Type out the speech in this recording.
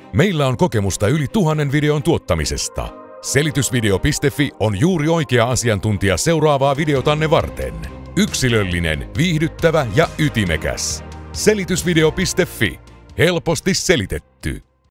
Meillä on kokemusta yli 1000 videon tuottamisesta. Selitysvideo.fi on juuri oikea asiantuntija seuraavaa videotanne varten. Yksilöllinen, viihdyttävä ja ytimekäs. Selitysvideo.fi. Helposti selitetty.